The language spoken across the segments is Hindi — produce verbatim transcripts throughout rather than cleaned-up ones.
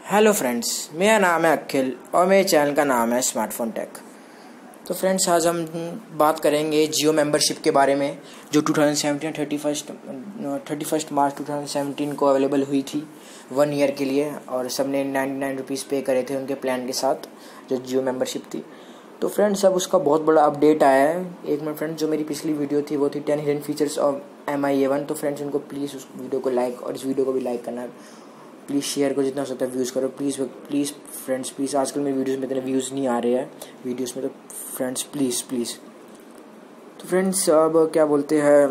हेलो फ्रेंड्स, मेरा नाम है अखिल और मेरे चैनल का नाम है स्मार्टफोन टेक। तो फ्रेंड्स, आज हम बात करेंगे जियो मेंबरशिप के बारे में, जो two thousand seventeen thirty first thirty first March two thousand seventeen को अवेलेबल हुई थी वन ईयर के लिए, और सबने नाइन्टी नाइन रुपीज़ पे करे थे उनके प्लान के साथ, जो जियो मेंबरशिप थी। तो फ्रेंड्स, अब उसका बहुत बड़ा अपडेट आया है। एक मिनट फ्रेंड्स, जो मेरी पिछली वीडियो थी वो थी ten hidden features of M I A one. तो फ्रेंड्स, उनको प्लीज़ उस वीडियो को लाइक और इस वीडियो को भी लाइक करना है। प्लीज़ शेयर को जितना हो सकता है व्यूज़ करो। प्लीज़ प्लीज़ फ्रेंड्स प्लीज़, आजकल मेरी वीडियोस में इतने व्यूज़ नहीं आ रहे हैं वीडियोस में, तो फ्रेंड्स प्लीज़ प्लीज़ तो फ्रेंड्स, अब क्या बोलते हैं,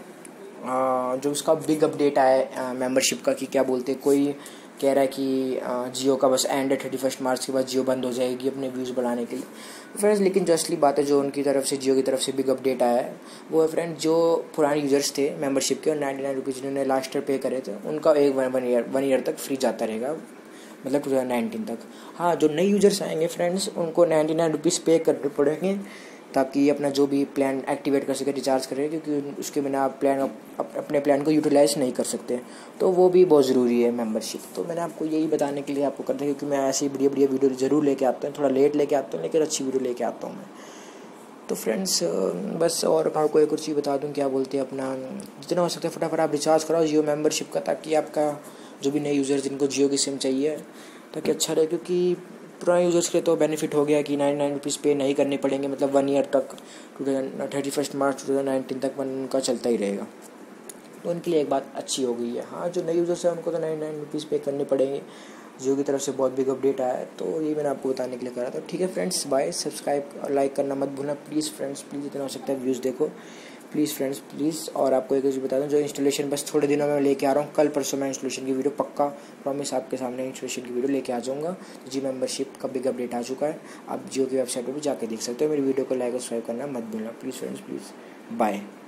जो उसका बिग अपडेट आया है मेंबरशिप का, कि क्या बोलते हैं, कोई कह रहा है कि जियो का बस एंड है थर्टी फर्स्ट मार्च के बाद जियो बंद हो जाएगी अपने व्यूज़ बढ़ाने के लिए। फ्रेंड्स, लेकिन जो असली बात है, जो उनकी तरफ से, जियो की तरफ से बिग अपडेट आया है, वो है फ्रेंड्स, जो पुराने यूजर्स थे मेंबरशिप के और नाइन्टी नाइन रुपीज़ जिन्होंने लास्ट ईयर पे करे थे, उनका एक one one year one year तक फ्री जाता रहेगा, मतलब टू थाउजेंड नाइनटीन तक। हाँ, जो नए यूजर्स आएंगे फ्रेंड्स, उनको नाइन्टी नाइन रुपीज़ पे करने पड़ेंगे ताकि अपना जो भी प्लान एक्टिवेट कर सके, रिचार्ज करें, क्योंकि उसके बिना आप प्लान अप, अपने प्लान को यूटिलाइज़ नहीं कर सकते। तो वो भी बहुत ज़रूरी है मेंबरशिप। तो मैंने आपको यही बताने के लिए आपको कर दिया, क्योंकि मैं ऐसी बढ़िया बढ़िया वीडियो ज़रूर लेके आता हूँ, थोड़ा लेट लेके आता हूँ लेकिन अच्छी वीडियो लेके आता हूँ मैं। तो फ्रेंड्स, बस और आपको एक और चीज़ बता दूँ, क्या बोलते हैं, अपना जितना हो सकता है फटाफट आप रिचार्ज कराओ जियो मेंबरशिप का, ताकि आपका जो भी नए यूज़र जिनको जियो की सिम चाहिए, ताकि अच्छा रहे। क्योंकि पुराने यूज़र्स के लिए तो बेनिफिट हो गया कि नाइन नाइन रुपीज़ पे नहीं करने पड़ेंगे, मतलब वन ईयर तक, two thousand thirty first March two thousand nineteen तक वन उनका चलता ही रहेगा। तो उनके लिए एक बात अच्छी हो गई है। हाँ, जो नए यूज़र्स हैं उनको तो नाइन नाइन रुपीज़ पे करने पड़ेंगे। जियो की तरफ से बहुत बिग अपडेट आया है, तो ये मैंने आपको बताने के लिए करा था। ठीक है फ्रेंड्स, बाय। सब्सक्राइब और लाइक करना मत भूलना प्लीज़ फ्रेंड्स, प्लीज़ जितना हो सकता है व्यूज़ देखो प्लीज़ फ्रेंड्स प्लीज़। और आपको एक चीज़ बता दूँ, जो इंस्टॉलेशन बस थोड़े दिनों में लेके आ रहा हूँ, कल परसों मैं इंस्टॉलेशन की वीडियो पक्का प्रॉमिस आपके सामने इंस्टॉलेशन की वीडियो लेके आ जाऊँगा। जी मेंबरशिप का बिग अपडेट आ चुका है, आप जियो की वेबसाइट पर भी जाके देख सकते हो। मेरी वीडियो को लाइक और सब्सक्राइब करना मत भूलना प्लीज़ फ्रेंड्स, प्लीज़। बाय।